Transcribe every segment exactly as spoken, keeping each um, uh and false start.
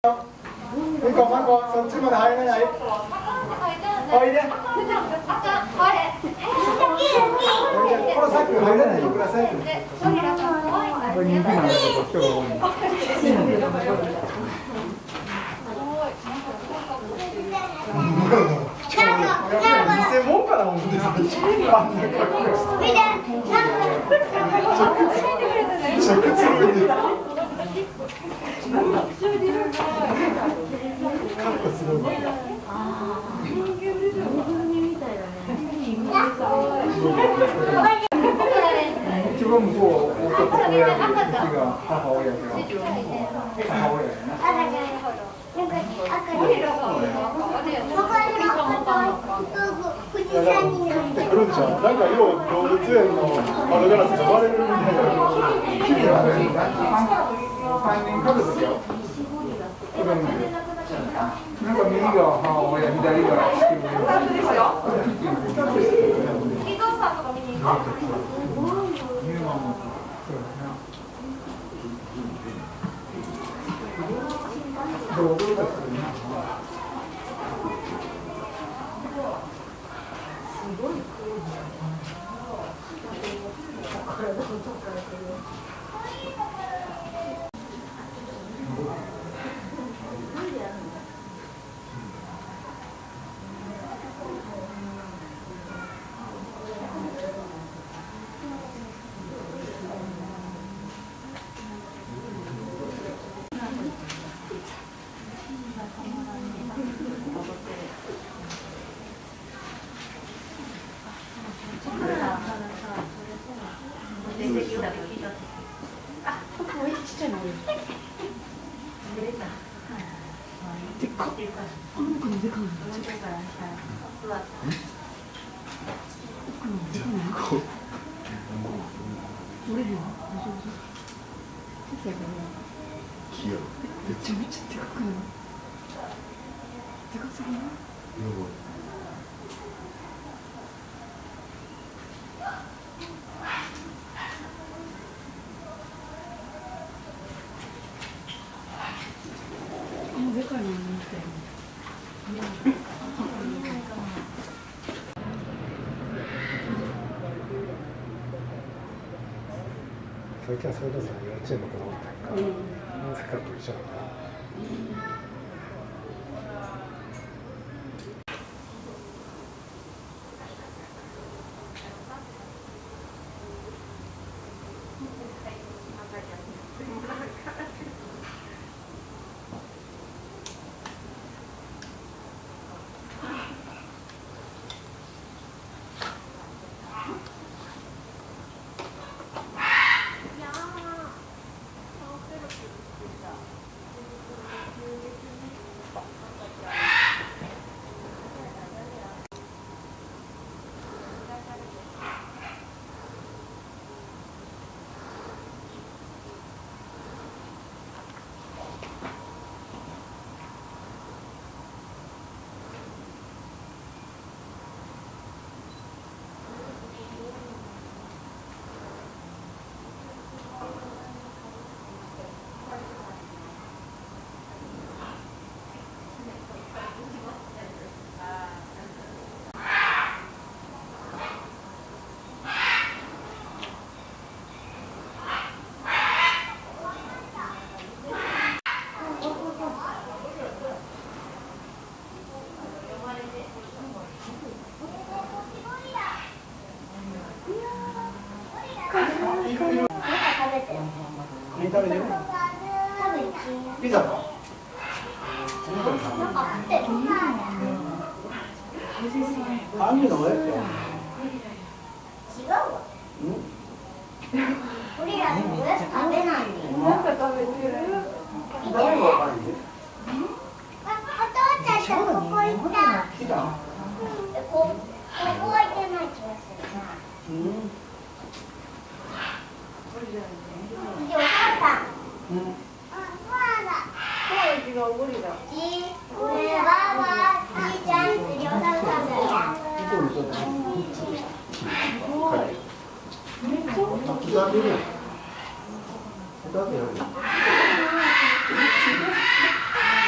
みこまこそっちまで入れない。おいで。このサック入らないでください。これ人気なんだけど人が多い。偽物かな思うんですよ。すごい。一番向こう、男親で、父が母親で、母親やな。なんかよう動物園の窓ガラスが割れるみたいな。綺麗だね。三年かけてよ。なんか右が母親、左が父親。伊藤さんとか見に行こう。どうどうだったの？すごい。めちゃめちゃでかくない？でかすぎない？あ、でかいな、最近はそれこそ幼稚園の子供みたいな、大阪と一緒だな。食べてる？ピザか。あんみのおやつよ。違うわ。俺らおやつ食べない。なんか食べてる？誰がわかんない？お父ちゃんとここ行った。来た。ここは行けない気がするな。うん。お母さん。うん。違うゴリラ。じ、これはわ、じいちゃん、りょうさんさんだよ。めっちゃ大きい。刻んでる。刻んでる。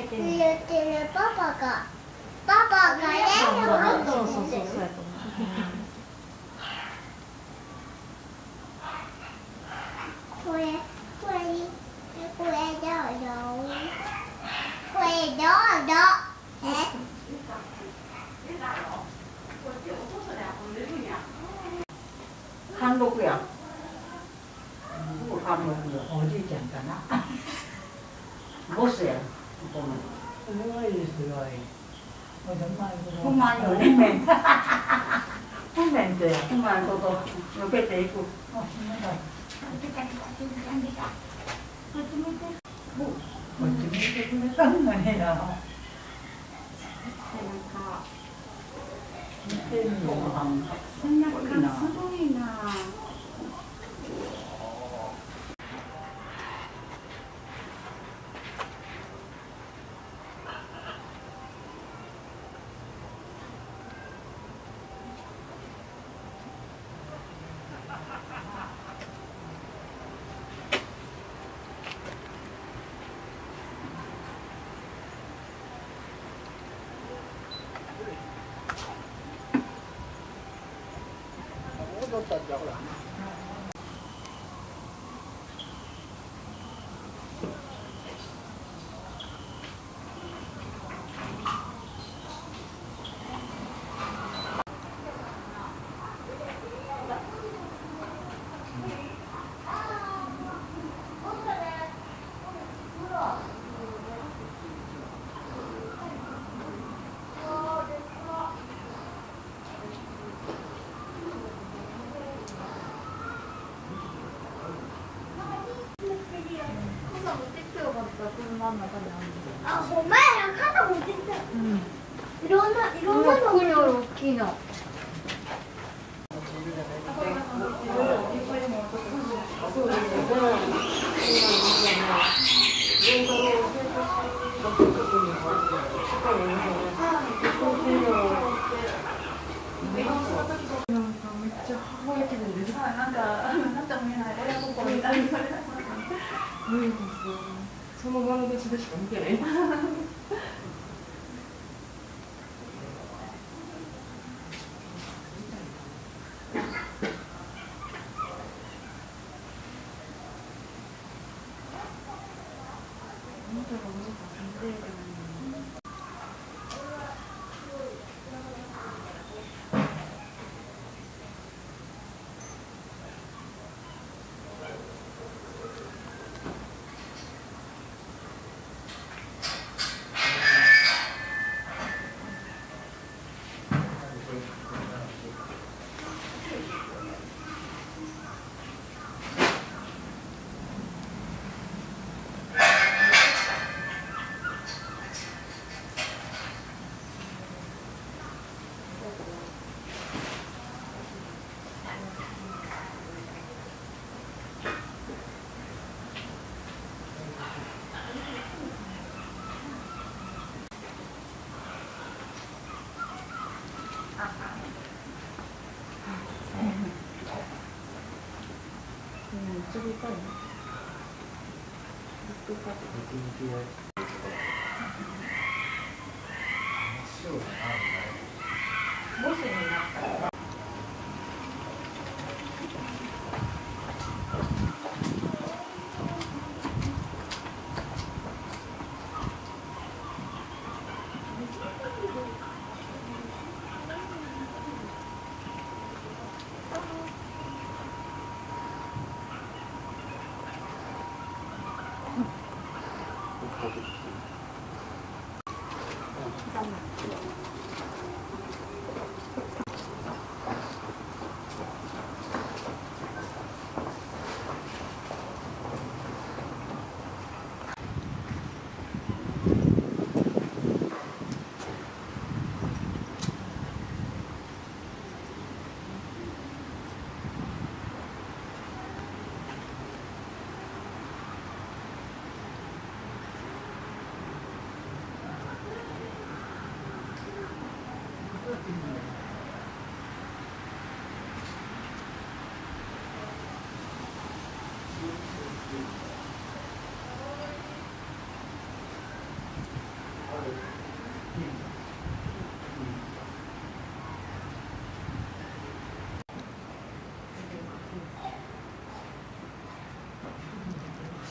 言ってるパパがパパがねそうそうそうそうやと思う。 これこれこれどうぞこれどうぞえ貫禄や。貫禄よ。おじいちゃんかな。ボスや。 すごいすごい。 不満よね。不満とや。不満こと抜けていく。 こっち見てくれたんだねな。見てみよう。 背中すごいな。 踊ったんじゃほら。 あ、お前ら肩持ってきた。うん。いろんないろんなの。 大きいの。 その窓口でしか見てない。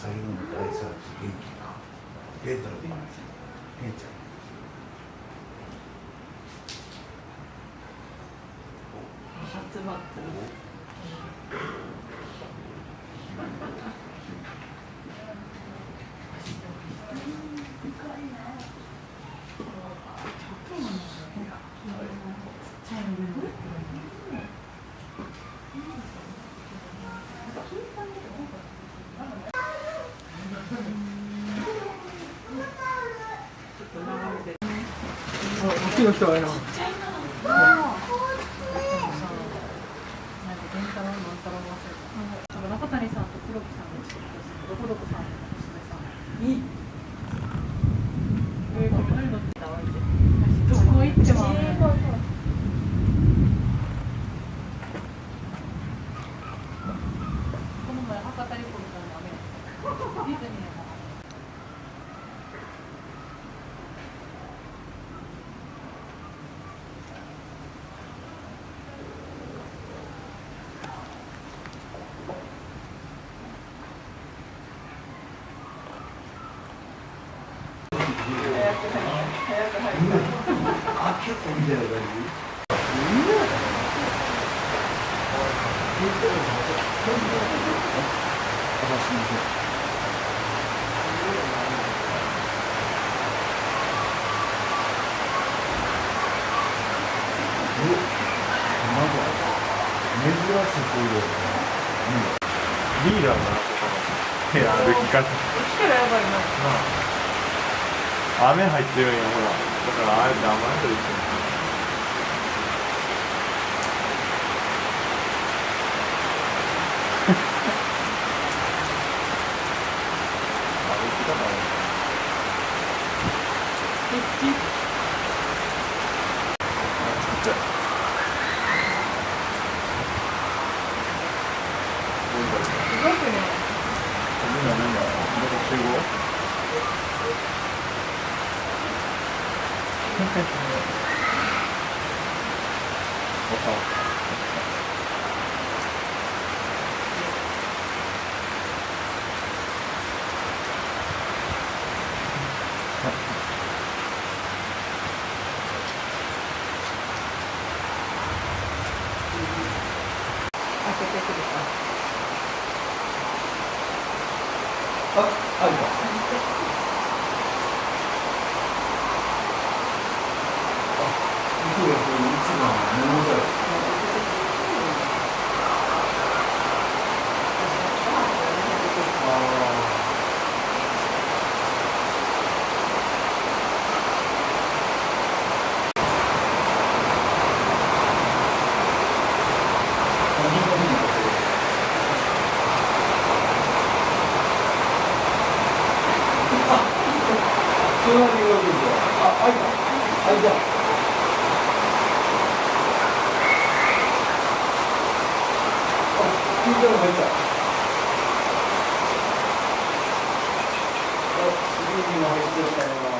最後の大サービス元気なレンタルでいいんですよ。レンちゃん。 集まってる。 大きいの人はよ。 中谷さんと黒木さんのどこどこさんの娘さん。いい。ええ、これ何乗ってたわけ。どこ行っても。この前博多リポートの雨。ディズニーの。 あ、結構みたいな感じ。珍しい声だよね。リーダーなとか。いや、歩き方。 来たらやばいな。 雨入ってるんや、ほら。だからあえて雨宿りしてる。歩き方ある。 こっち。 ちっちゃい。 すごくね。 みんなみんな、どこ集合？ 開けてくるか。 あ、あるか。そうです、一番桃だよ。隣がいいぞ。あ、開いた。開いた。あ、金魚が入った。あ、すぐにも入ってたよ。